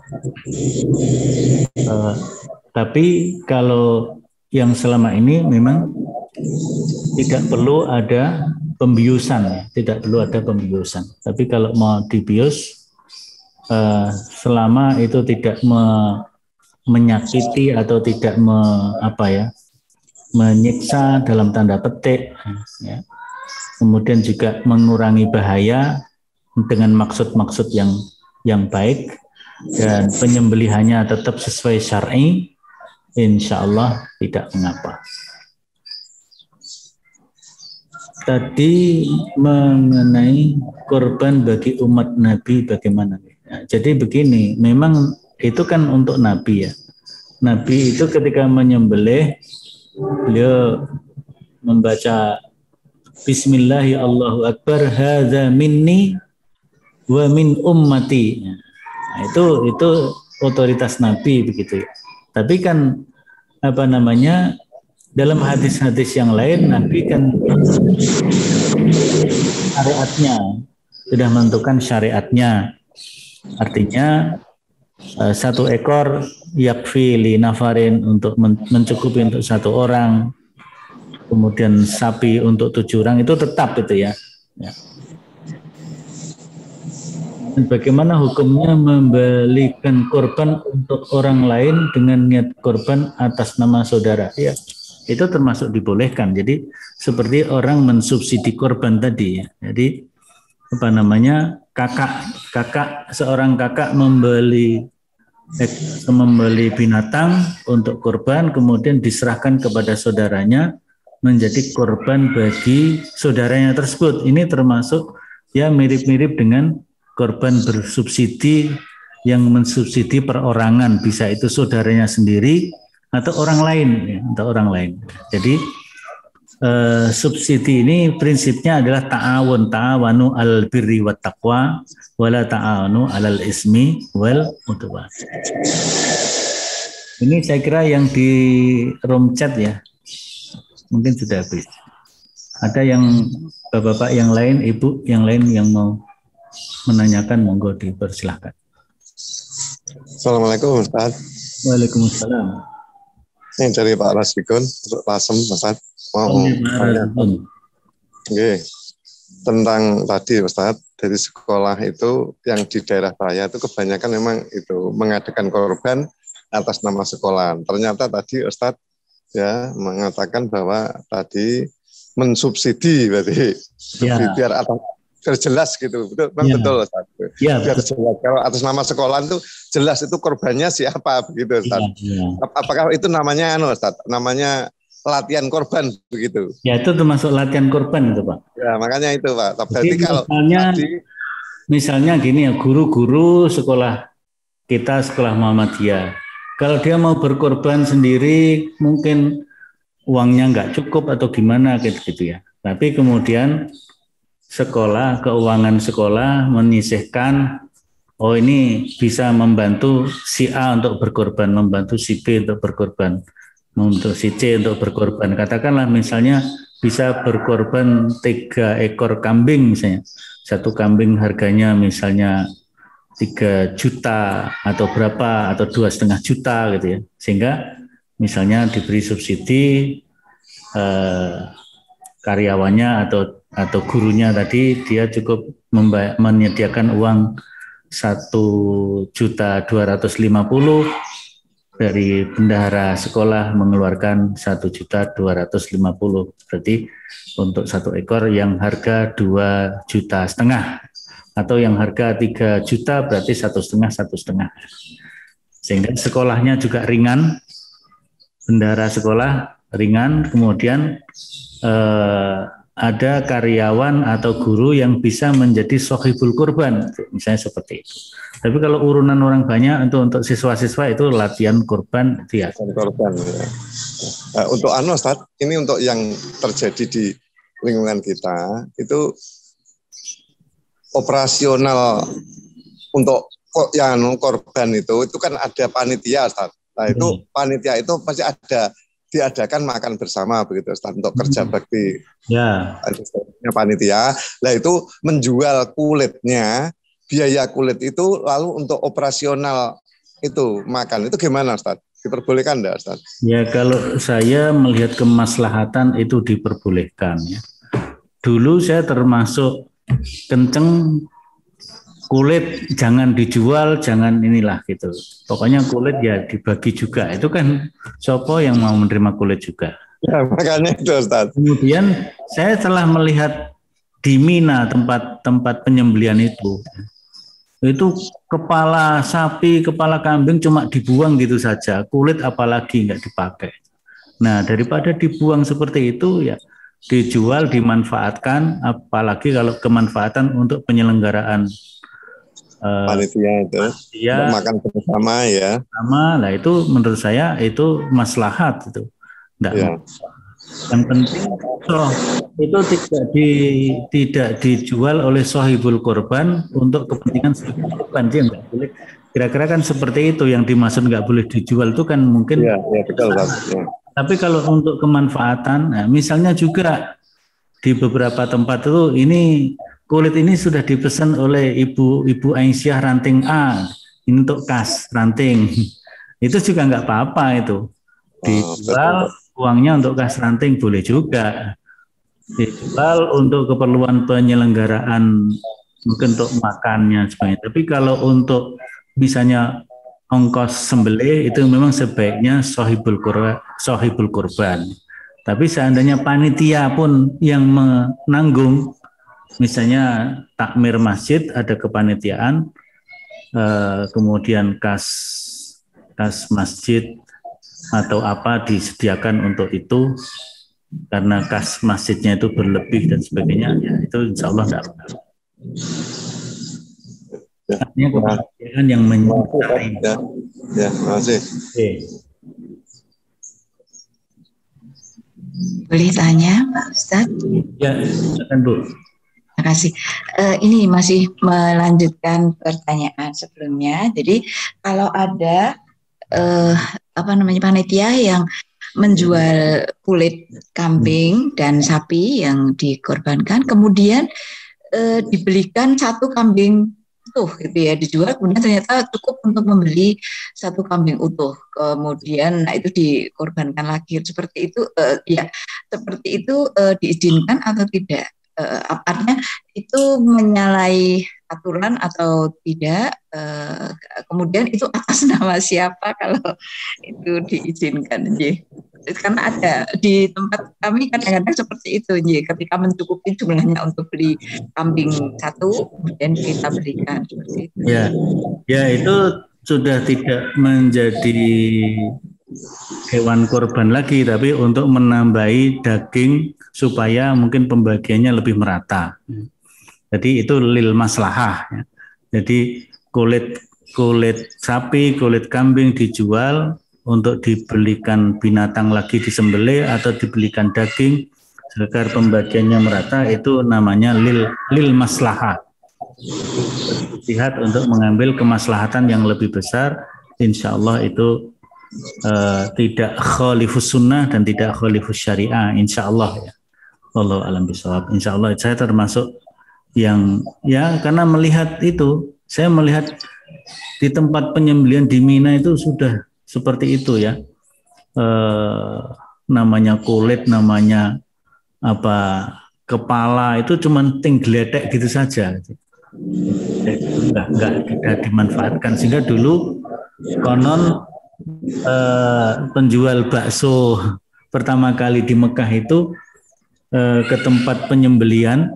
Uh, tapi kalau yang selama ini memang tidak perlu ada pembiusan ya, tidak perlu ada pembiusan. Tapi kalau mau dibius eh, selama itu tidak me, menyakiti atau tidak me, apa ya, menyiksa dalam tanda petik ya. Kemudian juga mengurangi bahaya dengan maksud-maksud yang yang baik dan penyembelihannya tetap sesuai syar'i, insya Allah tidak mengapa. Tadi mengenai korban bagi umat Nabi bagaimana? Ya, jadi begini, memang itu kan untuk Nabi ya. Nabi itu ketika menyembelih, beliau membaca Bismillahi Allahu Akbar, hadza minni wa min ummati. Nah, itu itu otoritas Nabi begitu ya. Tapi kan apa namanya, dalam hadis-hadis yang lain Nabi kan syariatnya sudah menentukan syariatnya. Artinya satu ekor yakfi li nafarin, untuk mencukupi untuk satu orang. Kemudian sapi untuk tujuh orang itu tetap itu ya. Ya. Dan bagaimana hukumnya membelikan korban untuk orang lain dengan niat korban atas nama saudara? Ya, itu termasuk dibolehkan. Jadi seperti orang mensubsidi korban tadi ya. Jadi apa namanya, kakak kakak seorang kakak membeli eh, membeli binatang untuk korban, kemudian diserahkan kepada saudaranya menjadi korban bagi saudaranya tersebut. Ini termasuk ya mirip-mirip dengan korban bersubsidi yang mensubsidi perorangan, bisa itu saudaranya sendiri atau orang lain ya, atau orang lain. Jadi eh, subsidi ini prinsipnya adalah ta'awun, ta'awanu al birri wat taqwa wala ta'awanu alal ismi wal udwan. Ini saya kira yang di room chat ya. Mungkin sudah habis. Ada yang bapak-bapak yang lain, ibu yang lain yang mau menanyakan, monggo dipersilahkan. Assalamualaikum Ustaz. Waalaikumsalam. Ini dari Pak Rasbikun, Lasem Ustaz. Mau Oke. Tentang tadi Ustaz, dari sekolah itu yang di daerah saya itu kebanyakan memang itu mengadakan korban atas nama sekolah. Ternyata tadi Ustaz ya mengatakan bahwa tadi mensubsidi berarti ya. Biar atas biar jelas gitu, betul ya. Betul Ustaz. Ya, biar betul. Jelas kalau atas nama sekolah itu jelas itu korbannya siapa begitu Ustaz. Ya, ya. Apakah itu namanya anu Ustaz? Namanya latihan korban begitu? Ya, itu termasuk latihan korban itu Pak. Ya makanya itu Pak. Berarti jadi, kalau misalnya, tadi, misalnya gini ya, guru-guru sekolah kita sekolah Muhammadiyah. Kalau dia mau berkorban sendiri, mungkin uangnya nggak cukup atau gimana gitu-gitu ya. Tapi kemudian sekolah, keuangan sekolah menyisihkan, oh ini bisa membantu si A untuk berkorban, membantu si B untuk berkorban, untuk si C untuk berkorban. Katakanlah misalnya bisa berkorban tiga ekor kambing misalnya. Satu kambing harganya misalnya tiga juta atau berapa atau dua setengah juta gitu ya, sehingga misalnya diberi subsidi eh, karyawannya atau atau gurunya tadi dia cukup menyediakan uang satu juta dua ratus lima puluh, dari bendahara sekolah mengeluarkan satu juta dua ratus lima puluh, berarti untuk satu ekor yang harga dua juta setengah. Atau yang harga tiga juta berarti satu setengah satu setengah, sehingga sekolahnya juga ringan, bendahara sekolah ringan, kemudian eh, ada karyawan atau guru yang bisa menjadi sohibul kurban, misalnya seperti itu. Tapi kalau urunan orang banyak untuk untuk siswa-siswa itu latihan kurban dia. Kurban. Ya. Nah, untuk anu Ustaz, ini untuk yang terjadi di lingkungan kita itu operasional untuk yang korban itu itu kan ada panitia Ustaz. Nah itu hmm. panitia itu pasti ada diadakan makan bersama begitu Ustaz untuk kerja bakti. Ya. Panitia. Nah itu menjual kulitnya, biaya kulit itu lalu untuk operasional itu makan itu gimana Ustaz? Diperbolehkan enggak Ustaz? Ya kalau saya melihat kemaslahatan itu diperbolehkan ya. dulu saya termasuk kenceng kulit jangan dijual, jangan inilah gitu. Pokoknya kulit ya dibagi juga. Itu kan sopo yang mau menerima kulit juga. Ya, makanya itu Ustaz. Kemudian saya telah melihat di Mina tempat-tempat penyembelihan itu, itu kepala sapi, kepala kambing cuma dibuang gitu saja, kulit apalagi nggak dipakai. Nah daripada dibuang seperti itu ya dijual, dimanfaatkan, apalagi kalau kemanfaatan untuk penyelenggaraan panitia itu, ya, makan bersama ya. Sama, lah itu menurut saya itu maslahat itu. Nggak ya. Yang penting so, itu tidak di tidak dijual oleh sohibul korban untuk kepentingan sohibul korban, dia nggak boleh. Kira-kira kan seperti itu yang dimaksud nggak boleh dijual itu kan mungkin. Ya, ya betul Pak. Ya. Tapi kalau untuk kemanfaatan, nah, misalnya juga di beberapa tempat itu ini kulit ini sudah dipesan oleh ibu ibu Aisyah ranting A, ini untuk kas ranting, itu juga nggak apa-apa itu dijual, oh, uangnya untuk kas ranting boleh juga dijual untuk keperluan penyelenggaraan mungkin untuk makannya sebagainya. Tapi kalau untuk misalnya ongkos sembelih itu memang sebaiknya sohibul kurban, sohibul kurban. Tapi seandainya panitia pun yang menanggung, misalnya takmir masjid ada kepanitiaan, eh, kemudian kas kas masjid atau apa disediakan untuk itu karena kas masjidnya itu berlebih dan sebagainya, ya itu insya Allah tidak apa-apa. Artinya kepanitiaan yang menyertai. Ya, ya, terima kasih. Oke. Boleh tanya Pak Ustadz? Ya, silakan Bu. Terima kasih. Uh, ini masih melanjutkan pertanyaan sebelumnya. Jadi kalau ada uh, apa namanya panitia yang menjual kulit kambing dan sapi yang dikorbankan, kemudian uh, dibelikan satu kambing utuh gitu ya, dijual, kemudian ternyata cukup untuk membeli satu kambing utuh, kemudian nah itu dikorbankan lagi, seperti itu uh, ya seperti itu uh, diizinkan atau tidak? Uh, artinya itu menyalahi aturan atau tidak? Uh, kemudian itu atas nama siapa kalau itu diizinkan? Jadi karena ada di tempat kami kadang-kadang seperti itu, Ji. Ketika mencukupi jumlahnya untuk beli kambing satu, kemudian kita berikan seperti itu. Ya, ya itu sudah tidak menjadi hewan korban lagi, tapi untuk menambahi daging supaya mungkin pembagiannya lebih merata. Jadi itu lil maslahah. Ya. Jadi kulit kulit sapi, kulit kambing dijual untuk dibelikan binatang lagi disembelih atau dibelikan daging agar pembagiannya merata, itu namanya lil lil maslahah. Lihat untuk mengambil kemaslahatan yang lebih besar, insya Allah itu uh, tidak khalifus sunnah dan tidak khalifus syariah, insya Allah ya. Wallahu a'lam bishawab. Insya Allah saya termasuk yang ya karena melihat itu, saya melihat di tempat penyembelihan di Mina itu sudah seperti itu ya, e, namanya kulit, namanya apa kepala itu cuman ting gledek gitu saja, nggak nggak tidak dimanfaatkan. Sehingga dulu konon e, penjual bakso pertama kali di Mekah itu e, ke tempat penyembelihan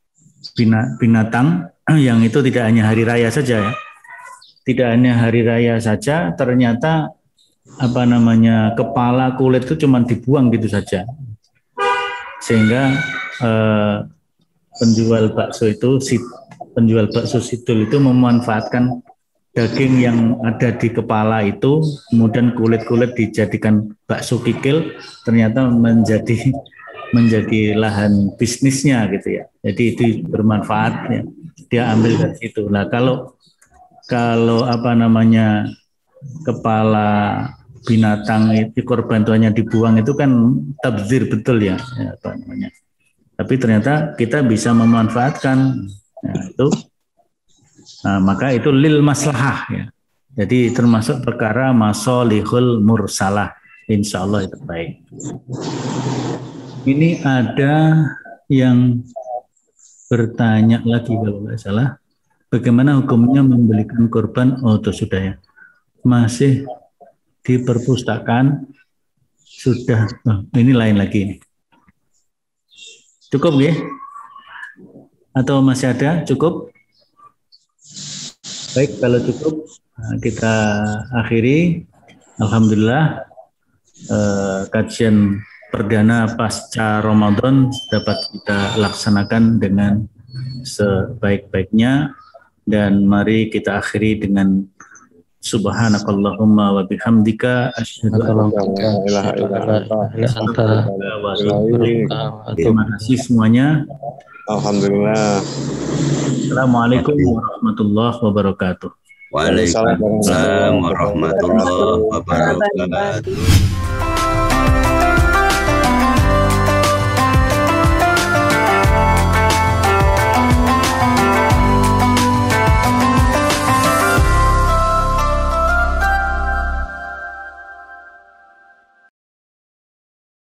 binatang yang itu tidak hanya hari raya saja ya, tidak hanya hari raya saja, ternyata apa namanya kepala kulit itu cuma dibuang gitu saja, sehingga eh, penjual bakso itu si penjual bakso sidul itu memanfaatkan daging yang ada di kepala itu, kemudian kulit-kulit dijadikan bakso kikil, ternyata menjadi menjadi lahan bisnisnya gitu ya. Jadi itu bermanfaat ya. Dia ambil dari situ. Nah kalau kalau apa namanya kepala binatang itu korban tuanya dibuang itu kan tabdzir betul ya, ya apa namanya. Tapi ternyata kita bisa memanfaatkan nah, itu, nah, maka itu lil maslahah ya. Jadi termasuk perkara masolihul mursalah, insya Allah itu baik. Ini ada yang bertanya lagi kalau nggak salah, bagaimana hukumnya membelikan korban? Oh, itu sudah ya. Masih di perpustakaan sudah. Oh, ini lain lagi. Cukup ya? Atau masih ada? Cukup? Baik, kalau cukup kita akhiri. Alhamdulillah eh, kajian perdana pasca Ramadan dapat kita laksanakan dengan sebaik-baiknya, dan mari kita akhiri dengan subhanakallahumma wa bihamdika asyhadu an la ilaha illa anta terima kasih semuanya. Alhamdulillah. Assalamualaikum warahmatullahi wabarakatuh. Waalaikumsalam warahmatullahi wabarakatuh.